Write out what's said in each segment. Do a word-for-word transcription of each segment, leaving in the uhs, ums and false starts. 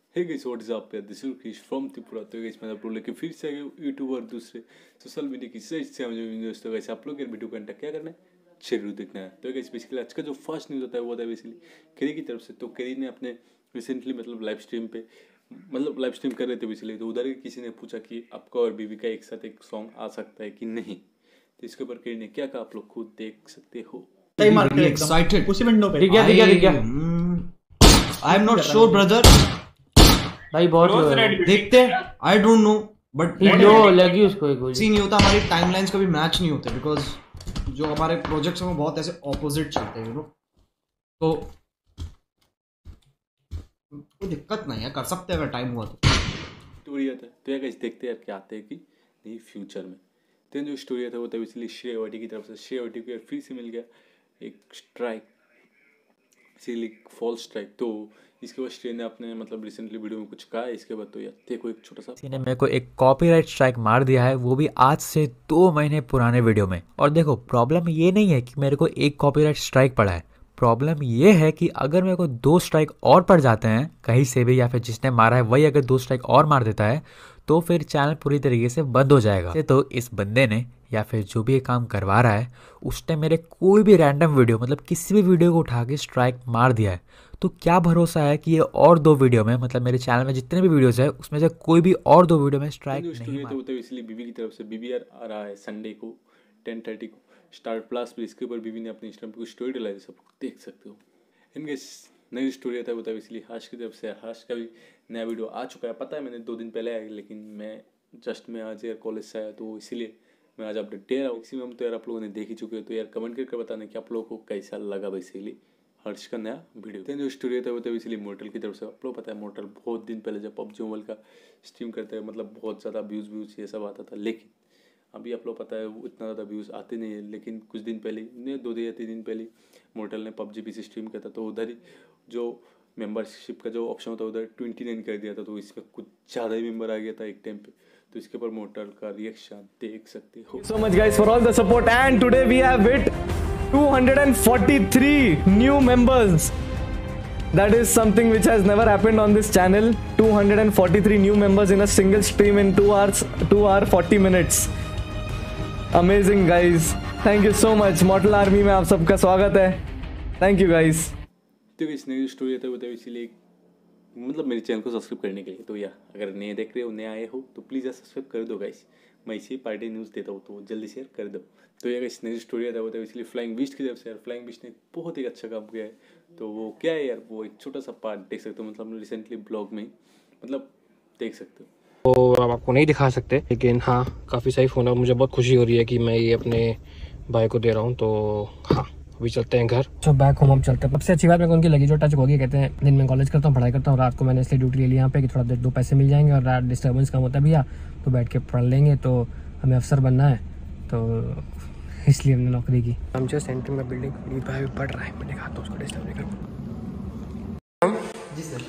Hey guys what is up, this is Krish from Tripura. तो guys मैं आप लोग लेके फिर से आ गया यूट्यूब और दूसरे सोशल मीडिया की सच से मुझे न्यूज़। तो गाइस आप लोग के वीडियो घंटा क्या करना है, जरूर देखना है। तो गाइस बेसिकली आज का जो फर्स्ट न्यूज़ होता है वो होता है बेसिकली केरी की तरफ से। तो केरी ने अपने रिसेंटली मतलब लाइव स्ट्रीम पे मतलब लाइव स्ट्रीम कर रहे थे बेसिकली, तो उधर किसी ने पूछा कि आपका और बीवी का एक साथ एक सॉन्ग आ सकता है कि नहीं। तो इसके ऊपर केरी ने क्या कहा आप लोग खुद देख सकते हो। Really excited. उसी विंडो पे दिख गया दिख गया दिख गया I am not sure, brother. भाई बहुत देखते हैं. I don't know, but लो लगी उसको एक गोली। सी नहीं होता, हमारी टाइमलाइंस कभी मैच नहीं होते बिकॉज जो हमारे प्रोजेक्ट्स हैं वो बहुत ऐसे ऑपोजिट चलते हैं, यू नो. तो कोई दिक्कत नहीं है, कर सकते हैं अगर टाइम हुआ तो. स्टोरी आता है तो यार गाइस देखते हैं यार क्या आते हैं कि नहीं फ्यूचर में। तो जो स्टोरी आता है वो तब इसलिए श्रेय वाटी की तरफ से श्रेय वाटी को यार फिर से मिल गया एक स्ट्राइक, इसीलिए फॉल्स स्ट्राइक। तो इसके बाद श्रेय ने अपने मतलब रिसेंटली वीडियो में कुछ कहा है। इसके बाद तो यार देखो एक छोटा सा किसी ने मेरे को एक कॉपीराइट स्ट्राइक मार दिया है, वो भी आज से दो महीने पुराने वीडियो में। और देखो प्रॉब्लम ये नहीं है कि मेरे को एक कॉपीराइट स्ट्राइक पड़ा है, प्रॉब्लम ये है कि अगर मेरे को दो स्ट्राइक और पड़ जाते हैं कहीं से भी, या फिर जिसने मारा है वही अगर दो स्ट्राइक और मार देता है तो फिर चैनल पूरी तरीके से बंद हो जाएगा। तो इस बंदे ने या फिर जो भी ये काम करवा रहा है उसने मेरे कोई भी रैंडम वीडियो मतलब किसी भी वीडियो को उठा के स्ट्राइक मार दिया है। तो क्या भरोसा है कि ये और दो वीडियो में मतलब मेरे चैनल में जितने भी वीडियोस है उसमें से कोई भी और दो वीडियो में स्ट्राइक नहीं मार। तो इसलिए बीबी की तरफ से बीबी यार आ रहा है संडे को टेन थर्टी को स्टार प्लस पर। इसके ऊपर बीबी ने अपने इंस्टाग्राम पे कुछ स्टोरी डाला है, सब देख सकते हो। इनके नई स्टोरी आता है बताओ, इसलिए हर्ष की तरफ से हर्ष का भी नया वीडियो आ चुका है। पता है मैंने दो दिन पहले आया, लेकिन मैं जस्ट मैं आज यार कॉलेज से आया तो इसीलिए मैं आज अपडेट दे रहा हूँ। मैक्सिमम तो यार आप लोगों ने देख ही चुके हो, तो यार कमेंट करके बताना कि आप लोगों को कैसा लगा बेसिकली हर्ष का नया वीडियो। तो जो स्टोरी आता है वो तो इसलिए मोर्टल की तरफ से। आप लोग पता है मोर्टल बहुत दिन पहले जब पबजी मोबाइल का स्ट्रीम करते हैं मतलब बहुत ज़्यादा व्यूज़ व्यूज़ ये सब आता था, लेकिन अभी आप लोग पता है वो इतना ज़्यादा व्यूज़ आते नहीं है। लेकिन कुछ दिन पहले नहीं दो दिन या तीन दिन पहले मोर्टल ने पबजी पी सी स्ट्रीम किया था, तो उधर ही जो मेंबरशिप का जो ऑप्शन होता है उधर ट्वेंटी नाइन कर दिया था, तो इसमें कुछ ज़्यादा ही मेंबर आ गया था एक टाइम पे। तो इसके ऊपर मोर्टल का रिएक्शन देख सकते हो। so much guys for all the support and today we have hit two hundred forty-three new members. That is something which has never happened on this channel. two hundred forty-three new members in a single stream in two hours, two hour forty minutes. Amazing guys. Thank you so much. Mortal Army में आप सबका स्वागत है. Thank you guys. तो इस नई story आता है बताओ इसीलिए मतलब मेरे चैनल को सब्सक्राइब करने के लिए। तो यार अगर नए देख रहे हो नए आए हो तो प्लीज़ यार सब्सक्राइब कर दो गाइस। मैं इसी पार्टी न्यूज़ देता हूँ तो जल्दी से यार कर दो। तो यार इस नई स्टोरी आता है बताओ इसलिए फ्लाइंग बीस्ट की तरफ से। यार फ्लाइंग बीस्ट ने बहुत ही अच्छा काम किया है। तो वो क्या है यार, वो एक छोटा सा पार्ट देख सकते हो, मतलब रिसेंटली ब्लॉग में मतलब देख सकते हो। तो अब आपको नहीं दिखा सकते, लेकिन हाँ काफ़ी सही फ़ोन है। मुझे बहुत खुशी हो रही है कि मैं ये अपने भाई को दे रहा हूँ। तो हाँ अभी चलते हैं घर। तो बैक होम अब चलते हैं। सबसे अच्छी बात मेरे को उनकी लगी जो टच होगी। कहते हैं दिन में कॉलेज करता हूँ, पढ़ाई करता हूँ, रात को मैंने इसलिए ड्यूटी ले ली यहाँ पे कि थोड़ा देर दो पैसे मिल जाएंगे और रात डिस्टर्बेंस कम होता है भैया, तो बैठ के पढ़ लेंगे। तो हमें अफसर बनना है तो इसलिए हमने नौकरी की। हम जो सेंटर में बिल्डिंग भाई पढ़ रहा है, मैंने कहा तो उसको डिस्टर्ब नहीं करूँ। जी सर.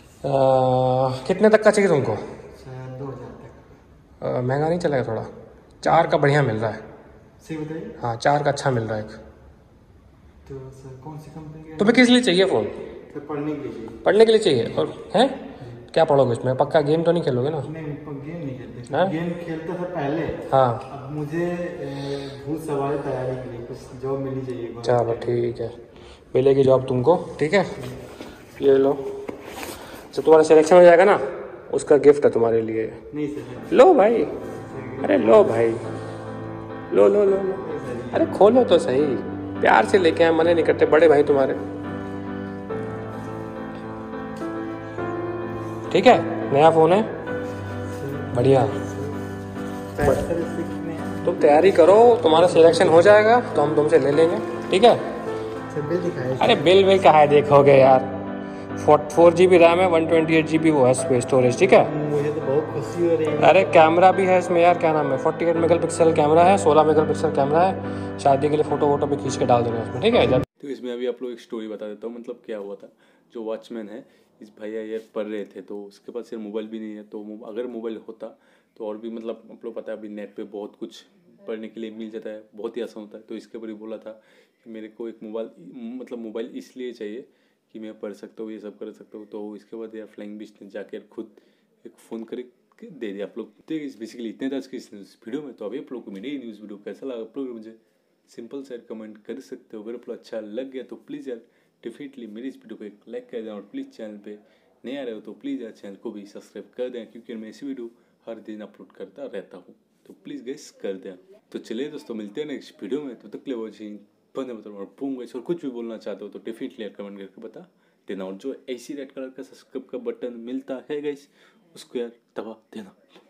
कितने तक का चाहिए तुमको? दो हजार तक. महंगा नहीं चलेगा थोड़ा? चार का बढ़िया मिल रहा है। सही बताइए. हाँ चार का अच्छा मिल रहा है एक। तो सर कौन सी कंपनी का? तुम्हें किस लिए चाहिए फ़ोन? सर पढ़ने के लिए. पढ़ने के लिए चाहिए। और हैं क्या पढ़ोगे इसमें? पक्का गेम तो नहीं खेलोगे ना? नहीं गेम नहीं खेलते. हाँ? गेम खेलता था पहले. हाँ अब मुझे भूत सवारी तैयारी के लिए कुछ जॉब मिलनी चाहिए. चलो ठीक है, मिलेगी जॉब तुमको। ठीक है ये लो, जब तुम्हारा सिलेक्शन हो जाएगा ना उसका गिफ्ट है तुम्हारे लिए। नहीं सर. लो भाई, अरे लो भाई, लो लो लो लो, अरे खोलो तो सही, प्यार से लेके आए, मना नहीं करते बड़े भाई तुम्हारे। ठीक है नया फ़ोन है बढ़िया। तुम तैयारी करो, तुम्हारा सिलेक्शन हो जाएगा तो हम तुमसे ले लेंगे। ठीक है बिल दिखाए. अरे बिल बिल कहाँ है, देखोगे यार। फोर जी बी रैम है, one twenty eight G B वो है स्टोरेज। ठीक है मुझे तो बहुत खुशी हो रही है. अरे कैमरा भी है इसमें यार, क्या नाम है, forty eight megapixel camera है, सोलह मेगा पिक्सल कैमरा है। शादी के लिए फ़ोटो वोटो भी खींच के डाल देना इसमें। ठीक है जब तो इसमें अभी आप लोग एक स्टोरी बता देता हूँ। मतलब क्या हुआ था, जो वॉचमैन है इस भैया यार पढ़ रहे थे, तो उसके पास यार मोबाइल भी नहीं है। तो अगर मोबाइल होता तो और भी मतलब आप लोग पता है अभी नेट पे बहुत कुछ पढ़ने के लिए मिल जाता है, बहुत ही आसान होता है। तो इसके ऊपर ही बोला था कि मेरे को एक मोबाइल मतलब मोबाइल इसलिए चाहिए कि मैं पढ़ सकता हूँ, ये सब कर सकता हूँ। तो इसके बाद यार फ्लाइंग बीस्ट ने जाके खुद एक फ़ोन करके दे दिया आप लोग। तो बेसिकली इतने था आज की इस वीडियो में। तो अभी आप लोग को मेरी न्यूज़ वीडियो कैसा लगा आप लोग मुझे सिंपल से कमेंट कर सकते हो। अगर आप लोग अच्छा लग गया तो प्लीज़ यार डेफिनेटली मेरी इस वीडियो को एक लाइक कर दें, और प्लीज़ चैनल पे नए आ रहे हो तो प्लीज़ यार चैनल को भी सब्सक्राइब कर दें, क्योंकि मैं ऐसी वीडियो हर दिन अपलोड करता रहता हूँ। तो प्लीज़ गाइस कर दें। तो चलिए दोस्तों, मिलते हैं नेक्स्ट वीडियो में। तो तक के लिए वॉचिंग बंद मतलब और बूम गाइस। और कुछ भी बोलना चाहते हो तो डेफिनेटली यार कमेंट करके बता देना। और जो ऐसी रेड कलर का सब्सक्राइब का बटन मिलता है गाइस उसको यार दबा देना।